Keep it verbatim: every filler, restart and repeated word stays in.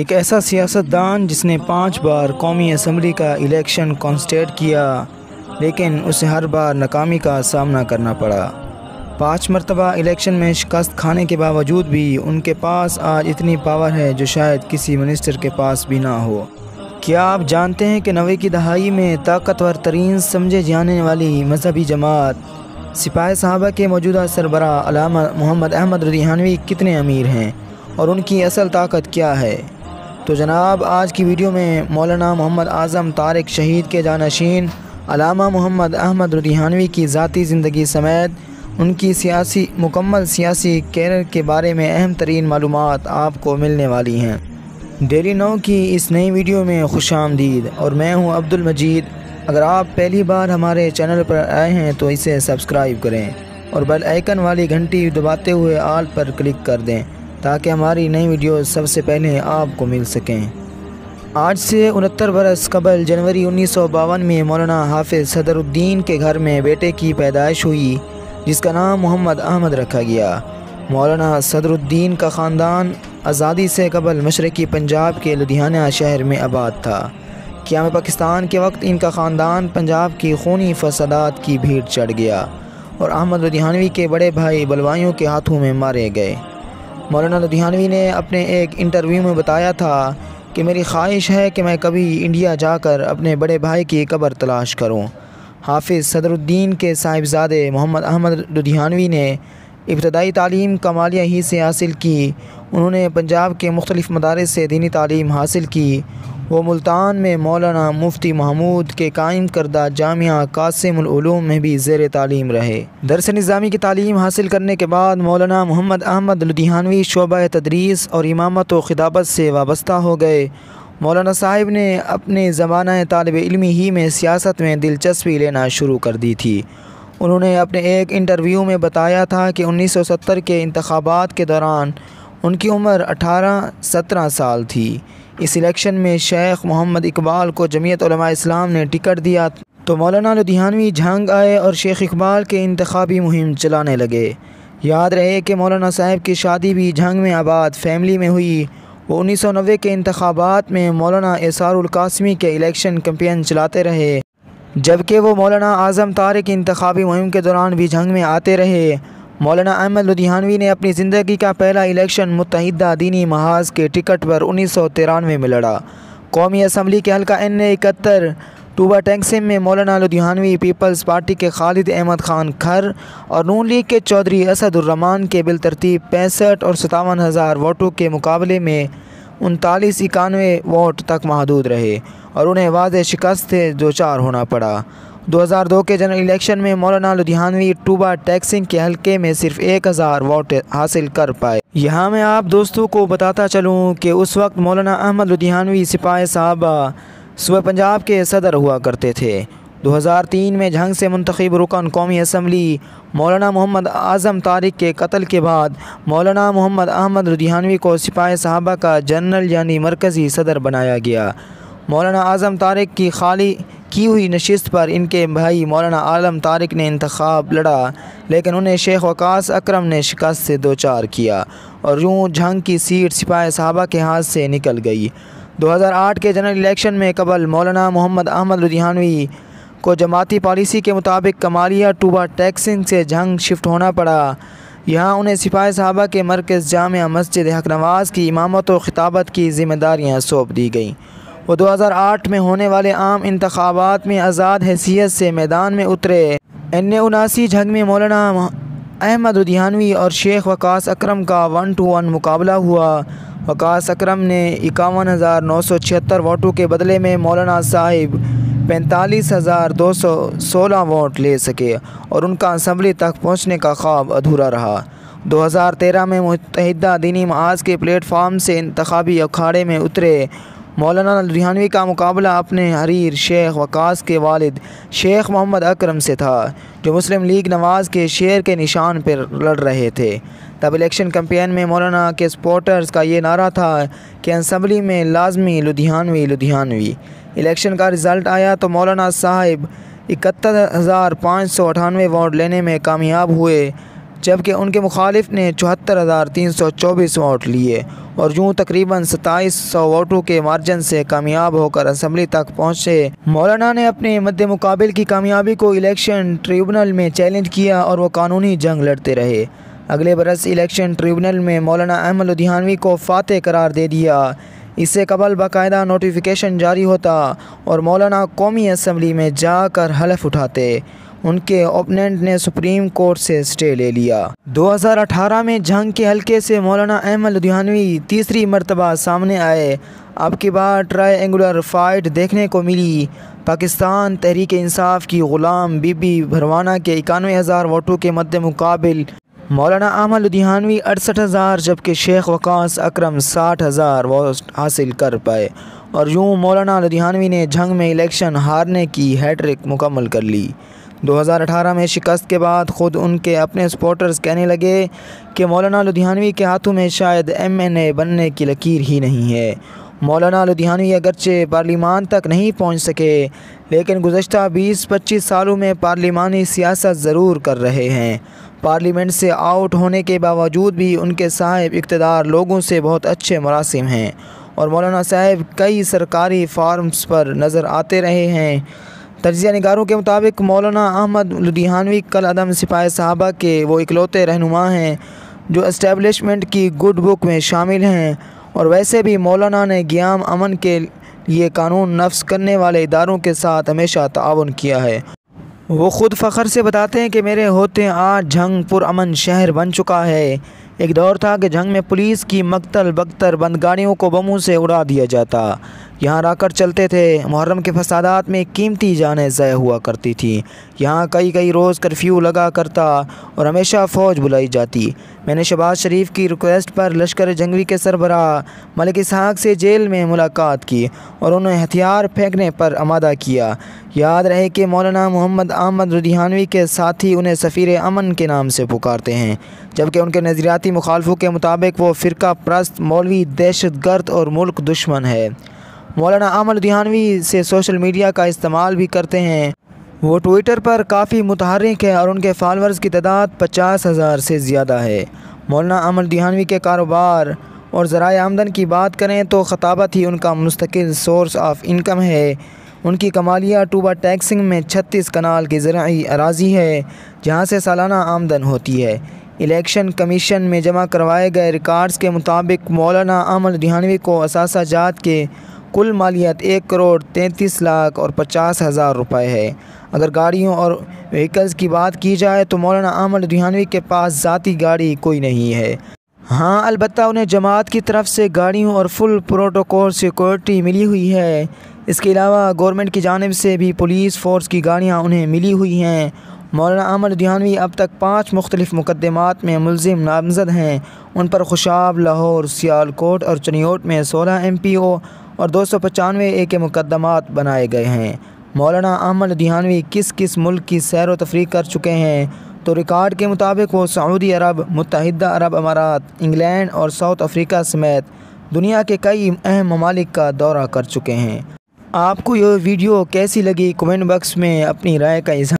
एक ऐसा सियासतदान जिसने पाँच बार कौमी असम्बली का इलेक्शन कॉन्टेस्ट किया, लेकिन उसे हर बार नाकामी का सामना करना पड़ा। पाँच मरतबा इलेक्शन में शिकस्त खाने के बावजूद भी उनके पास आज इतनी पावर है जो शायद किसी मिनिस्टर के पास भी ना हो। क्या आप जानते हैं कि नवे की दहाई में ताकतवर तरीन समझे जाने वाली मजहबी जमात सिपाही साहबा के मौजूदा सरबराह अल्लामा मोहम्मद अहमद रुदिहानवी कितने अमीर हैं और उनकी असल ताकत क्या है? तो जनाब, आज की वीडियो में मौलाना मोहम्मद आज़म तारिक शहीद के जानशीन अल्लामा मोहम्मद अहमद रुदिहानवी की ज़ाती ज़िंदगी समेत उनकी सियासी मुकम्मल सियासी कैरियर के बारे में अहम तरीन मालूमात आपको मिलने वाली हैं। डेली नौ की इस नई वीडियो में खुशामदीद और मैं हूं अब्दुल मजीद। अगर आप पहली बार हमारे चैनल पर आए हैं तो इसे सब्सक्राइब करें और बेल आइकन वाली घंटी दबाते हुए ऑल पर क्लिक कर दें ताकि हमारी नई वीडियो सबसे पहले आपको मिल सकें। आज से उनहत्तर बरस कबल जनवरी उन्नीस सौ बावन में मौलाना हाफिज़ सदरुद्दीन के घर में बेटे की पैदाइश हुई, जिसका नाम मोहम्मद अहमद रखा गया। मौलाना सदरुद्दीन का ख़ानदान आज़ादी से कबल मशरक़ी पंजाब के लुधियाना शहर में आबाद था। क़याम पाकिस्तान के वक्त इनका ख़ानदान पंजाब की खूनी फसादात की भीड़ चढ़ गया और अहमद लुधियानवी के बड़े भाई बलवाइयों के हाथों में मारे गए। मौलाना लुधियानवी ने अपने एक इंटरव्यू में बताया था कि मेरी ख्वाहिश है कि मैं कभी इंडिया जाकर अपने बड़े भाई की कब्र तलाश करूं। हाफिज़ सदरुद्दीन के साहिबजादे मोहम्मद अहमद लुधियानवी ने इब्तदाई तालीम कमालिया ही से हासिल की। उन्होंने पंजाब के मुख्तलिफ़ मदारिस से दीनी तालीम हासिल की। वो मुल्तान में मौलाना मुफ्ती महमूद के कायम करदा जामिया कासिमुल उलूम में भी ज़ेर तालीम रहे। दरस निज़ामी की तालीम हासिल करने के बाद मौलाना मोहम्मद अहमद लुधियानवी शोबा तदरीस और इमामत व खिताबत से वाबस्ता हो गए। मौलाना साहिब ने अपने ज़माना तालिब इल्मी ही में सियासत में दिलचस्पी लेना शुरू कर दी थी। उन्होंने अपने एक इंटरव्यू में बताया था कि उन्नीस सौ सत्तर के इंतखाबात के दौरान उनकी उम्र अठारह सत्रह साल थी। इस इलेक्शन में शेख मोहम्मद इकबाल को जमीयत उलमा इस्लाम ने टिकट दिया तो मौलाना लुधियानवी झंग आए और शेख इकबाल के इंतखाबी मुहिम चलाने लगे। याद रहे कि मौलाना साहिब की शादी भी झंग में आबाद फैमिली में हुई। वो उन्नीस सौ नब्बे के इंतखाबात में मौलाना एसारुल कासमी के इलेक्शन कैंपेन चलाते रहे, जबकि वो मौलाना आज़म तारिक इंतखाबी मुहिम के दौरान भी झंग में आते रहे। मौलाना अहमद लुधियानवी ने अपनी ज़िंदगी का पहला इलेक्शन मुत्तहिदा दीनी महाज के टिकट पर उन्नीस सौ तिरानवे में लड़ा। कौमी असम्बली के हल्का एन ए इकहत्तर टूबा टैंकसिम में मौलाना लुधियानवी पीपल्स पार्टी के खालिद अहमद खान खर और नून लीग के चौधरी असदुर्रहमान के बिलतरतीब पैंसठ और सतावन हज़ार वोटों के मुकाबले में उनतालीस इक्यानवे वोट तक महदूद रहे और उन्हें वाज़ेह शिकस्त से दो चार होना पड़ा। दो हज़ार दो के जनरल इलेक्शन में मौलाना लुधियानवी टूबा टैक्सिंग के हलके में सिर्फ एक हज़ार वोट हासिल कर पाए। यहाँ मैं आप दोस्तों को बताता चलूँ कि उस वक्त मौलाना अहमद लुधियानवी सिपाही साहबा सूबे पंजाब के सदर हुआ करते थे। दो हज़ार तीन में झंग से मुंतखब रुकन कौमी असम्बली मौलाना मोहम्मद आज़म तारिक के कत्ल के बाद मौलाना मोहम्मद अहमद लुधियानवी को सिपाही साहबा का जनरल यानी मरकज़ी सदर बनाया गया। मौलाना आज़म तारिक की खाली की हुई नशिस्त पर इनके भाई मौलाना आलम तारिक ने इंतखाब लड़ा, लेकिन उन्हें शेख वकास अकरम ने शिकस्त से दो चार किया और यूँ झंग की सीट सिपाही साहबा के हाथ से निकल गई। दो हज़ार आठ के जनरल इलेक्शन में कबल मौलाना मोहम्मद अहमद लुधियानवी को जमाती पॉलिसी के मुताबिक कमालिया टूबा टैक्सिंग से झंग शिफ्ट होना पड़ा। यहाँ उन्हें सिपाही साहबा के मरकज़ जामिया मस्जिद हक नवाज़ की इमामत व खिताबत की ज़िम्मेदारियाँ सौंप दी गईं। वो दो हज़ार आठ में होने वाले आम इंतखाबात में आज़ाद हैसियत से मैदान में उतरे। एन ए उनासी झंग में मौलाना अहमद लुधियानवी और शेख वकास अकरम का वन टू वन मुकाबला हुआ। वकास अकरम ने इक्यावन हज़ार नौ सौ छिहत्तर वोटों के बदले में मौलाना साहिब पैंतालीस हज़ार दो सौ सोलह वोट ले सके और उनका असम्बली तक पहुँचने का ख्वाब अधूरा रहा। दो हज़ार तेरह में मुत्तहिदा दीनी महाज के प्लेटफार्म से इंतखाबी अखाड़े में उतरे। मौलाना लुधियानवी का मुकाबला अपने हरीर शेख वकास के वालिद शेख मोहम्मद अकरम से था, जो मुस्लिम लीग नवाज़ के शेर के निशान पर लड़ रहे थे। तब इलेक्शन कैंपेन में मौलाना के सपोर्टर्स का ये नारा था कि असम्बली में लाजमी लुधियानवी लुधियानवी। इलेक्शन का रिज़ल्ट आया तो मौलाना साहिब इकहत्तर हज़ार पाँच सौ अठानवे वोट लेने में कामयाब हुए, जबकि उनके मुखालिफ ने चौहत्तर हज़ार तीन सौ चौबीस वोट लिए और यूँ तकरीबन सत्ताईस सौ वोटों के मार्जिन से कामयाब होकर असम्बली तक पहुँचे। मौलाना ने अपने मद्दे मुकाबिल की कामयाबी को इलेक्शन ट्रिब्यूनल में चैलेंज किया और वो कानूनी जंग लड़ते रहे। अगले बरस इलेक्शन ट्रिब्यूनल में मौलाना अहमद लुधियानवी को फातेह करार दे दिया। इससे कबल बाकायदा नोटिफिकेशन जारी होता और मौलाना कौमी असम्बली में जाकर हलफ उठाते। उनके ओपोनेंट ने सुप्रीम कोर्ट से स्टे ले लिया। दो हज़ार अठारह में जंग के हल्के से मौलाना अहमद लुधियानवी तीसरी मरतबा सामने आए। अब की बार ट्रायंगुलर फाइट देखने को मिली। पाकिस्तान तहरीक इंसाफ की ग़ुलाम बीबी भरवाना के इक्यानवे हज़ार वोटों के मद्दे मुकाबिल मौलाना अहमद लुधियानवी अड़सठ हज़ार जबकि शेख वकास अकरम साठ हज़ार वोट हासिल कर पाए और यूँ मौलाना लुधियानवी ने जंग में इलेक्शन हारने की हैट्रिक मुकम्मल कर ली। दो हज़ार अठारह में शिकस्त के बाद ख़ुद उनके अपने सपोर्टर्स कहने लगे कि मौलाना लुधियानवी के हाथों में शायद एम एन ए बनने की लकीर ही नहीं है। मौलाना लुधियानवी अगरचे पार्लिमान तक नहीं पहुंच सके, लेकिन गुज़श्ता बीस पच्चीस सालों में पार्लिमानी सियासत ज़रूर कर रहे हैं। पार्लियामेंट से आउट होने के बावजूद भी उनके साहिब इक़्तिदार लोगों से बहुत अच्छे मुरासिम हैं और मौलाना साहब कई सरकारी फार्म्स पर नज़र आते रहे हैं। तजिया निगारों के मुताबिक मौलाना अहमद लुधियानवी कल अदम सिपाही साहबा के वो इकलौते रहनुमा हैं जो इस्टेब्लिशमेंट की गुड बुक में शामिल हैं और वैसे भी मौलाना ने क़याम अमन के लिए कानून नफ्स करने वाले इदारों के साथ हमेशा ताउन किया है। वो ख़ुद फ़ख्र से बताते हैं कि मेरे होते आज जंग पुरअमन शहर बन चुका है। एक दौर था कि जंग में पुलिस की मकतल बख्तर बंद गाड़ियों को बमों से उड़ा दिया जाता। यहाँ राकर चलते थे। मुहर्रम के फसादात में कीमती जानें ज़ाया हुआ करती थी। यहाँ कई कई रोज़ कर्फ्यू लगा करता और हमेशा फ़ौज बुलाई जाती। मैंने शहबाज शरीफ की रिक्वेस्ट पर लश्कर जंगवी के सरबराह मलिक इसहाक़ से जेल में मुलाकात की और उन्हें हथियार फेंकने पर आमादा किया। याद रहे कि मौलाना मोहम्मद अहमद लुधियानवी के साथी उन्हें सफ़ीर अमन के नाम से पुकारते हैं, जबकि उनके नज़रियाती मुखालफों के मुताबिक वो फ़िरका परस्त मौलवी दहशत गर्द और मुल्क दुश्मन है। मौलाना अहमद लुधियानवी से सोशल मीडिया का इस्तेमाल भी करते हैं। वो ट्विटर पर काफ़ी मुतहर्रिक है और उनके फॉलोअर्स की तादाद पचास हज़ार से ज़्यादा है। मौलाना अहमद लुधियानवी के कारोबार और ज़राए आमदन की बात करें तो खताबत ही उनका मुस्तकिल सोर्स ऑफ इनकम है। उनकी कमालिया टूबा टैक्सिंग में छत्तीस कनाल की ज़राई अराज़ी है जहाँ से सालाना आमदन होती है। इलेक्शन कमीशन में जमा करवाए गए रिकॉर्ड्स के मुताबिक मौलाना अहमद लुधियानवी को असासा जात के कुल मालियत एक करोड़ तैंतीस लाख और पचास हज़ार रुपये है। अगर गाड़ियों और व्हीकल्स की बात की जाए तो मौलाना अहमद लुधियानवी के पास ज़ाती गाड़ी कोई नहीं है। हाँ, अलबत्ता उन्हें जमात की तरफ से गाड़ियों और फुल प्रोटोकॉल सिक्योरिटी मिली हुई है। इसके अलावा गवर्नमेंट की जानिब से भी पुलिस फ़ोर्स की गाड़ियाँ उन्हें मिली हुई हैं। मौलाना अहमद लुधियानवी अब तक पाँच मुख्तलिफ़ मुकदमात में मुलजिम नामज़द हैं। उन पर खुशाब, लाहौर, सियालकोट और चनियोट में सोलह एम पी ओ और दो सौ पचानवे ए के मुकदमात बनाए गए हैं। मौलाना अहमद लुधियानवी किस किस मुल्क की सैर व तफरीक कर चुके हैं तो रिकॉर्ड के मुताबिक वो सऊदी अरब, मुत्तहिदा अरब अमारात, इंग्लैंड और साउथ अफ्रीका समेत दुनिया के कई अहम ममालिक का दौरा कर चुके हैं। आपको यह वीडियो कैसी लगी कमेंट बॉक्स में अपनी राय का इज़हार